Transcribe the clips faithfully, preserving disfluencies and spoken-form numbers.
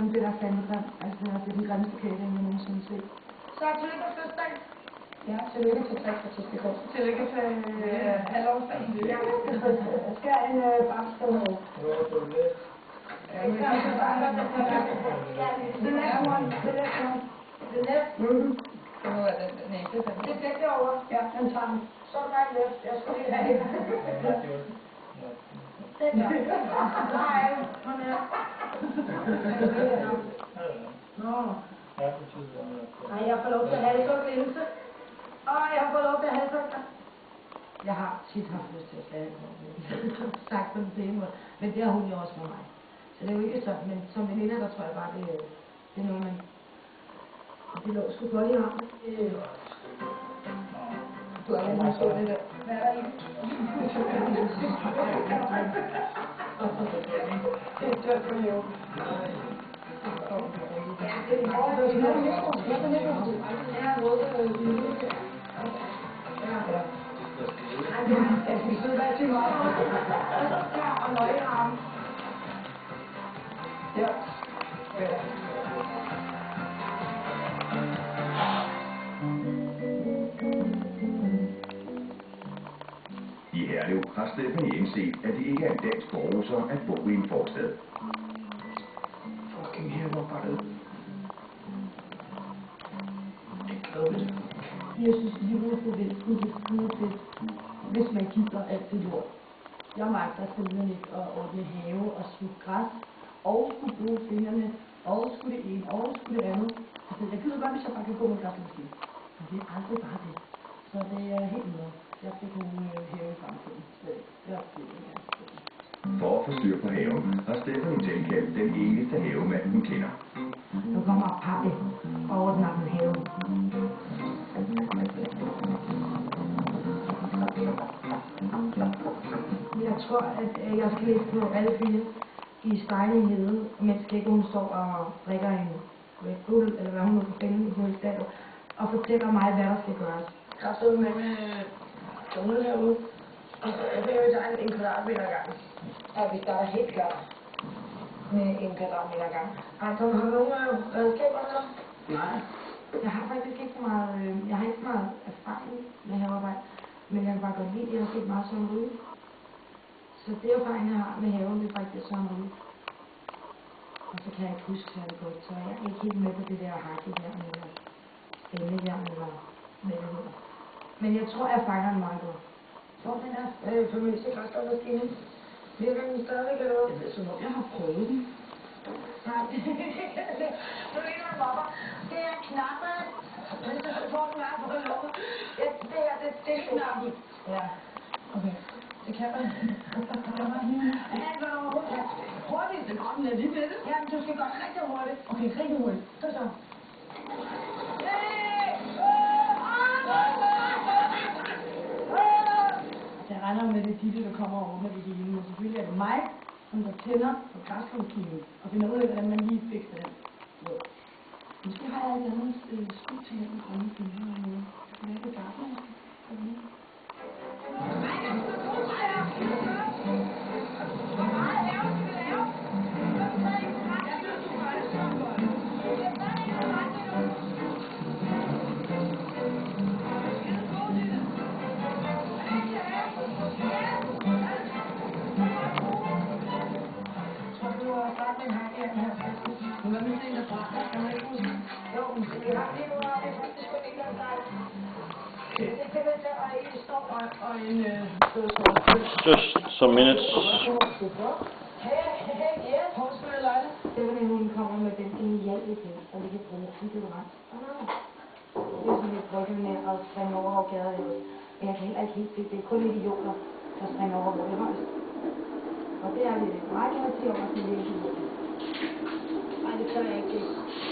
det der fandme, altså det er den grimmeste kage, jeg nogensinde set. Så tillykke med fødselsdag. Ja, tillykke til tres for tidspunkt. Tillykke til øh, halvårsdagen. Ja. Jeg skal en øh, barsted med. Ja, men jeg skal bare have den næste morgen. Den næste morgen. Den næste? Mhm. Det må være den næste. Det er begge over. Ja, den tager den. Så er det mig lidt. Jeg skal lige have det. Den der. Nej, hun er. Nå. Nej, jeg får lov til at have det så glimse. Åh, jeg har fået lov til at have det så. Jeg har tit haft lyst til at sige det. Sagt på den pæne måde. Men det har hun jo også for mig. Så det er jo ikke sådan, men som veninder, der tror jeg bare, det, det er noget, man... Det lå sgu godt i armen. Du har lige så det der. Hvad er der i? Det er tørt for jo. Ja, det er hårdt. Det er noget misbrug. Det er noget misbrug. Det er rød. Ja, ja. Nej, det er skal vi sidde der til mig. Ja, og nøje i armen. Ja. Ja. I Herlev har Stephanie indset, at det ikke er en dansk forruser at bo i en forstad. Fucking her, hvor var det? Ikke glad ved det. Jeg synes, livet er forvælten, det er skide fedt, hvis man gider alt det lort. Jeg magter simpelthen ikke at ordne have og slutte græs, og skulle bruge fingrene, og skulle det ene, og skulle det andet. Altså, jeg gider godt, hvis jeg bare kan gå med græsmaskinen. Men det er aldrig bare det. Så det er helt noget. Jeg fik nogle øh, have i fremtiden. Det er det, jeg gerne. For at få styr på haven har Stephanie tilkaldt den eneste havemand, hun kender. Nu kommer Pappe og ordner den have. Jeg tror, at jeg skal læse på alle fire i Stejling Hede, mens Gekko hun står og drikker en Red Bull, eller hvad hun nu kan finde i hovedstaden, og fortæller mig, hvad der skal gøres. Jeg har stået med med jungle herude, og jeg vil jo tage en kvadratmeter gang. Ja, vi starter helt klart med en kvadratmeter gang. Altså, har du nogle redskaber eller? Nej. Jeg har faktisk ikke så meget, øh, jeg har ikke så meget erfaring med havearbejde, men jeg kan bare godt lide, at jeg har set meget Søren Ryge. Så det erfaring, jeg har med haven, det er faktisk Søren Ryge. Og så kan jeg ikke huske særlig godt, så jeg er ikke helt med på det der hakke der, eller stemmejern, eller hvad det hedder. Men jeg tror, jeg fanger den meget godt. Hvor den der øh, famøse græskarmaskine? Virker den stadigvæk eller hvad? Jeg ved så, hvor jeg har prøvet den. Nej, nu ligger den mopper. Det er knappe. Hvis du får den her på lukket. Ja, det her, det, det er knappen. Ja. Okay. Det kan man. Det kan man. Alt hvad der overhovedet kan. Hurtigt. Det kommer lidt lige ved det. Ja, men du skal godt rigtig hurtigt. Okay, rigtig hurtigt. Så så. Jeg regner med, det er Ditte, der kommer og åbner det hele, men selvfølgelig er det mig, som der tænder på græskarmaskinen og finder ud af, hvordan man lige fikser den. Så. Måske har jeg et andet øh, skud til den grønne fingre eller noget. Hvad er det gartner, jeg skal gøre? Hvad med det derfra? Kan man ikke huske? Jo, men vi har lige nu, har vi faktisk kun ikke noget sejl. Det kan vi tage, og I står og en Just some minutes. Hey, hey, yes. Hvor skal vi lege det? Det var det, hun kommer med den geniale idé, og vi kan bruge til det rent. Det er sådan lidt brygge med at springe over og gader det. Men jeg kan heller ikke helt se, det er kun idioter, der springer over hvor det højst. Og det er lidt meget, kan man sige, over til det idioter. Nej, det kan jeg ikke.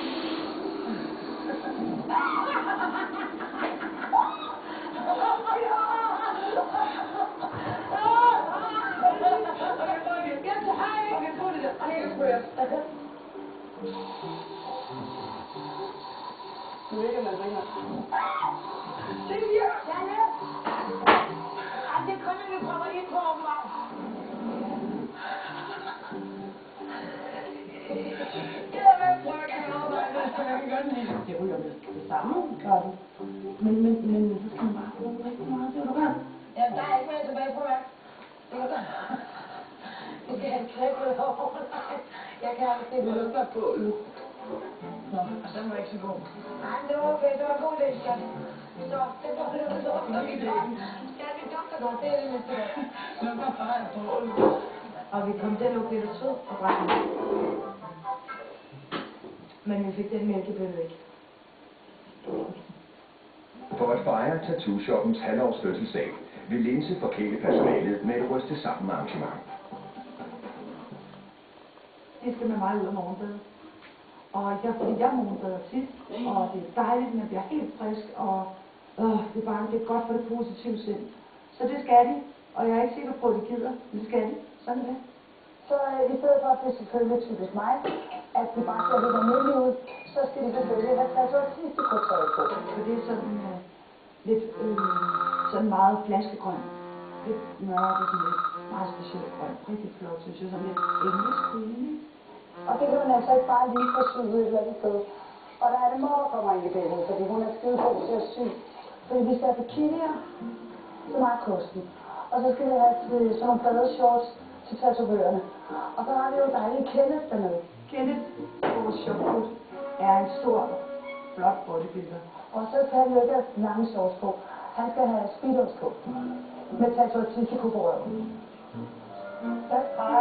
Nu ved jeg, man ringer. Det virker! Ja, ja. Ej, det er kun, at vi kommer ind på mig. Det er Jeg kan godt lide det. Det ryger med det samme, gør det. Men, men, men så skal man bare bruge rigtig meget. Det er du godt. Ja, der er ikke mere tilbage på mig. Det er godt. Det skal have klippet over. Jeg kan ikke det. Du skal på øl. Nå, og den var ikke så god. Nej, men det var okay. Det var en god idé, skat. Så, det var det, det var en idé. Skat, vi dufter godt. Det er det mindste. Så var bare på øl. Og vi kom til at lukke lidt af sød og brænde. Men vi fik den mælkebøtte væk. For at fejre Tattoo-shoppens halvårs fødselsdag vil Linse forkæle personalet med et ryste sammen arrangement. Det skal med mig ud af morgenbadet. Og jeg, fordi jeg morgenbader tit, og det er dejligt, man bliver helt frisk, og øh, det, er bare, det er godt for det positive sind. Så det skal de, og jeg er ikke sikker på, at de gider, men det skal de. Sådan er det. Så øh, i stedet for, at det selvfølgelig typisk mig, at de bare ser lidt almindelige ud, så skal de selvfølgelig have taget så sidste kortøj på. For det er sådan øh, lidt øh, sådan meget flaskegrøn. Lidt mørke, sådan lidt meget specielt grøn. Rigtig flot, synes jeg. Sådan lidt engelsk grønne. Og det kan man altså ikke bare lige få syet et eller andet sted. Og der er det mor, der kommer ind i billedet, fordi hun er skide god til at sy. Fordi vi skal have bikinier, så meget kosten. Og så skal vi have sådan nogle blade shorts til tatovørerne. Og så har vi jo dejlige Kenneth dernede. Kenneth på shortcut er en stor, flot bodybuilder. Og så skal han jo ikke have lange shorts på. Han skal have speedos på. Med tattoo-artistico på røven. Ja, hej.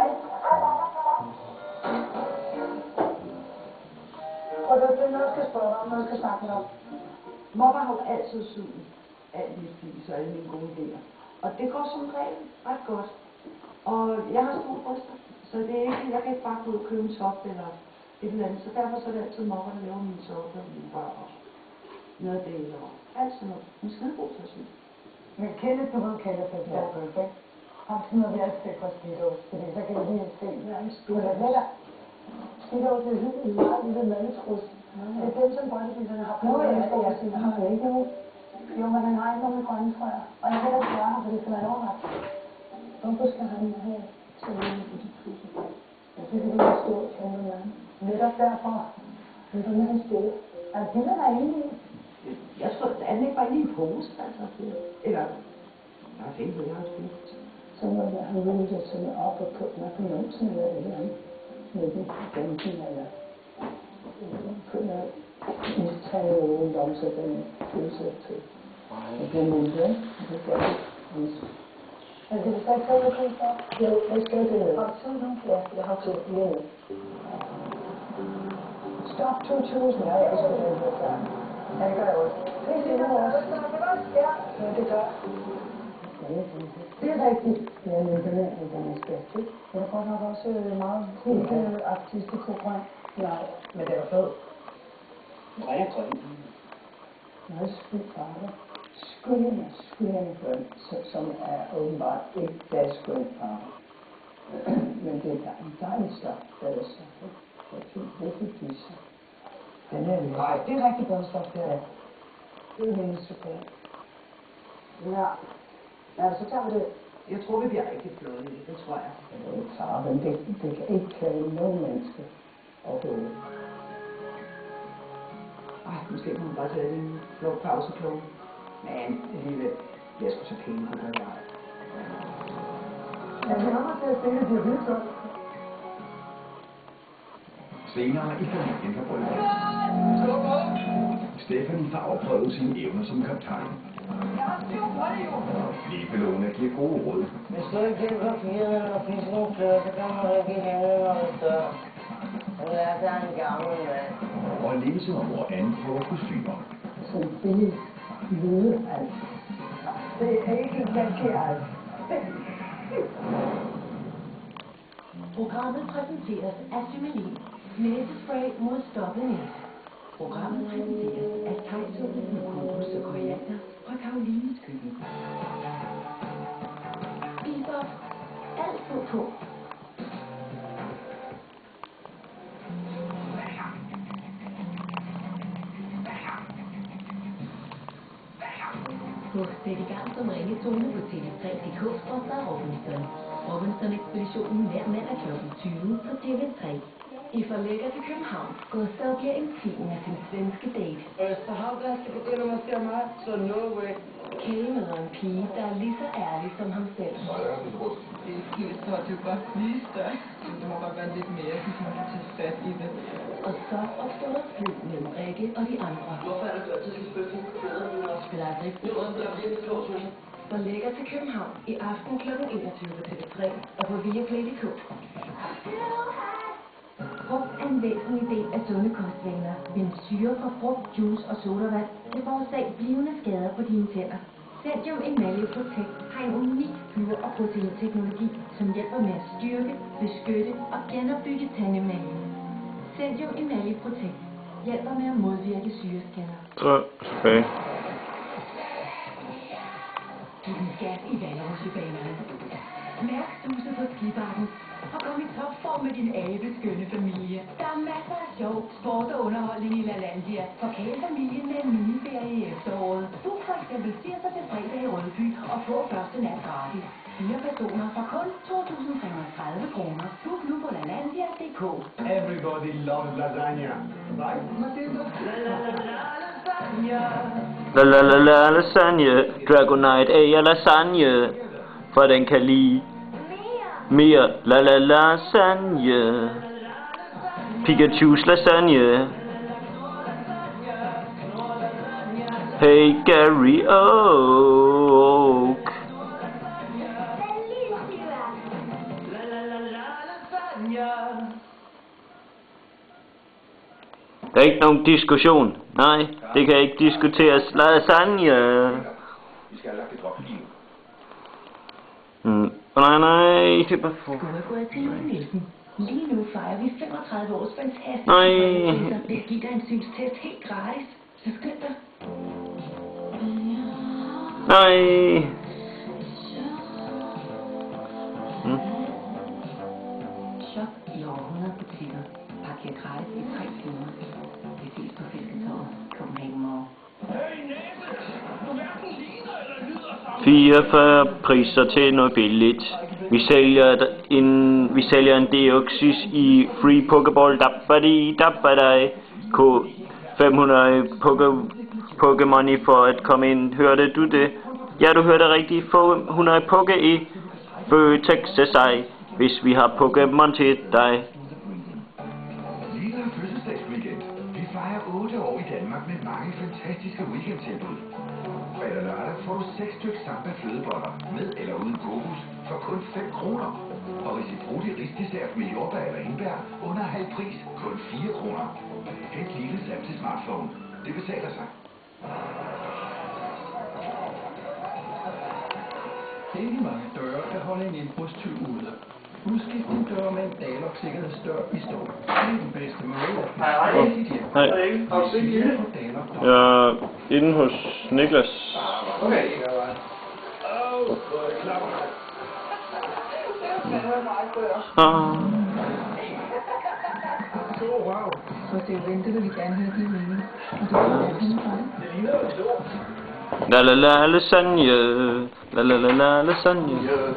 Og det er noget, jeg skal spørge om, noget, jeg skal snakke med om. Mopper har jo altid syet alt mit flis og alle mine gode idéer. Og det går som regel ret godt. Og jeg har store bryster, så det er ikke, jeg kan ikke bare gå ud og købe en top eller et eller andet. Så derfor så er det altid Mopper, der laver mine sokker og mine rør og noget af det eller alt sådan noget. Hun skal god til at sy. Men Kenneth, du ved Kenneth, det er godt, ikke? Han smider vi altid på speedos, fordi så kan vi lige se, hvad er en speedos? Det er speedos, det er hyggeligt, meget lille mandetrus. Det er dem, som bodybuilderne har på. Nå, ja, det er jeg siger, har han ikke nogen? Jo, men han har ikke nogen grønne frøer. Og jeg kan ikke gøre ham, for det skal være overret. Hvorfor skal han have sådan en på de tusser? Jeg synes, det er stort, kæmpe mand. Netop derfor vil du med en stille. Er det det, der er inde i? Jeg tror, at den ikke bare inde i en pose, altså. Eller, jeg har tænkt på, jeg har et fint. Så må jeg have vildt at tage op og putte mig på numsen eller et eller andet. Med den bænken eller... Kunne jeg tage nogen om, så den følelse til. Det bliver mindre, det gør det. Er det så ikke så, du så? Jo, jeg skal det. Har du tid nu? Ja, jeg har tid. Ja. Stop to tusind. Ja, jeg skal det her klar. Ja, det gør jeg også. Det er det også. Ja, det gør det er rigtigt. Ja, men den er den er spændende. Den er godt nok også meget helt artistisk-grøn. Nej, men det er fed. Grøn er grøn. Meget skyld farver. Skyldende, skyldende grøn, som er åbenbart ikke deres grøn farve. Men det er en dejlig stof, der er så. Jeg synes, det er fordi så. Den er lidt. Nej, det er rigtig godt stof, det er. Det er mindst super. Ja. Ja, så tager vi det. Jeg tror, vi bliver rigtig flotte i det, det tror jeg. Det er farve, men det, det kan ikke klæde nogen mennesker overhovedet. Ej, måske kan man bare tage en flot pausekloge. Men alligevel, jeg skulle så pæne på den vej. Jeg glæder mig til at se det, det er vildt godt. Senere i familien på bryllup. Stephanie får afprøvet sine evner som kaptajn. Liebelone giver gode råd. Hvis du ikke kan papiret og fiske nogle klør, så kan man ikke hænge noget større. Hun er der en gammel mand. Og Linse og mor Anne prøver kostymer. Sådan billig lyde alt. Det er ikke forkert. Programmet præsenteres af Symelin. Næsespray mod stoppet næse. Programmet præsenteres af tegsuppe med kokos og koriander fra Karolines køkken. Spis op. Alt på på. Husk sæt i gang som ringetone på T V tre punktum d k skråstreg Robinson. Robinson-ekspeditionen hver mandag klokken tyve på T V tre. I forlægger til København. Gustav bliver en tiende af sin svenske date. Østerhavn, skal begynde med at se mig, så no way. Kjell møder en pige, der er lige så ærlig som ham selv. Det er helt så, det er bare lige større. Det må bare være lidt mere, hvis man kan tage fat i det. Og så opstår der flød mellem Rikke og de andre. Hvorfor er det godt, at du skal spille sådan bedre? De spiller altså ikke Det er der virkelig klog, synes jeg. forlægger til København i aften kl. enogtyve på T V tre og på Viaplay punktum d k. Frugt er en væsentlig del af sunde kostvaner, men syre fra frugt, juice og sodavand kan forårsage blivende skader på dine tænder. Zendium Emalle Protect har en unik syre- og proteinteknologi, som hjælper med at styrke, beskytte og genopbygge tandemaljen. Zendium Emalle Protect hjælper med at modvirke syreskader. Så, okay. Giv den gas i vandrutsjebanerne. Mærk suset på skibakken og kom i topform med din abeskønne familie. Der er masser af sjov, sport og underholdning i LaLandia for kælefamilien med en miniferie i efteråret. Book for eksempel tirsdag til fredag i Rødby og få første nat gratis. Fire personer for kun to tusind tre hundrede og tredive kroner. Book nu på LaLandia punktum d k. Everybody loves lasagna, right, Matilda? La la la la lasagne. Dragonite æger lasagne. For den kan lide mere. La la lasagne. Pikachu's lasagne. Hey Gary Oak. Der er ikke nogen diskussion. Nej, det kan ikke diskuteres. Lasagne. Vi skal have lagt et drop lige nu. Mm. Nej, nej, det er bare for... Skålgård til Louis Nielsen. Lige nu fejrer vi femogtredive års fantastiske Nej. priser. Det giver dig en synstest helt gratis. Så skynd dig. Nej. Mm. Shop i over hundrede butikker. Parker gratis i tre timer. Vi ses på Fisketorvet, Copenhagen Mall. fireogfyrre priser til noget billigt. Vi sælger en, vi sælger en Deoxys i Free Pokeball Dabbadi Dabbadai. K fem hundrede Pokémon for at komme ind. Hørte du det? Ja, du hørte rigtigt. Få hundrede Poké i Føtex til sig, hvis vi har Pokémon til dig. Lille fødselsdagsweekend. Vi fejrer otte år i Danmark med mange fantastiske weekendtilbud. Fredag og lørdag får du seks stykker samba flødeboller med eller uden kokos for kun fem kroner. Og Risifrutti risdessert med jordbær eller indbær under halv pris, kun fire kroner. Hent lille sap til smartphone. Det betaler sig. Ikke mange døre kan holde en indbrudstyv ude. Udskift din dør med en Dalok sikkerhedsdør i stål. Det er den bedste måde at blive dit hjem. Hej. Jeg er inde hos Niklas. Okay. Ah. Så det venter, vil vi gerne høre din mening. Og du har været henne fra det. La la la lasagne. La la la la lasagne. Og deltage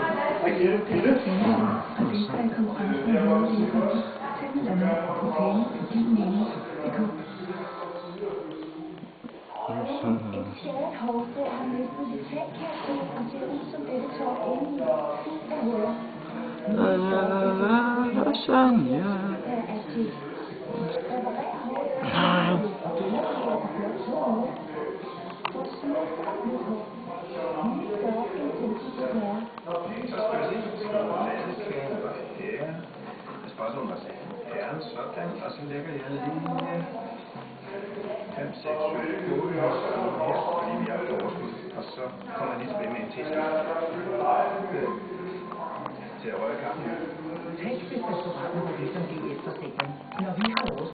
i konkurrencen med noget i Tænderne på penge på din mening. Det kom. Et sjældent hårstrå har mistet sit tagkast og ser ud som dette tår inde i fint af huller. La la la la lasagne. Der er til reparere håret Nej. og genopføre og blot to uger. For smukt og nyt hår. Nye større intensiv skære. Ja, espresso var ja, sådan, og så lægger jeg lige fem, seks, syv, otte her, fordi vi har et overskud, og så kommer jeg lige tilbage med en teske til at røre kaffen. Tekstbestedsprogrammet på det som G F forsikring. Når vi har vores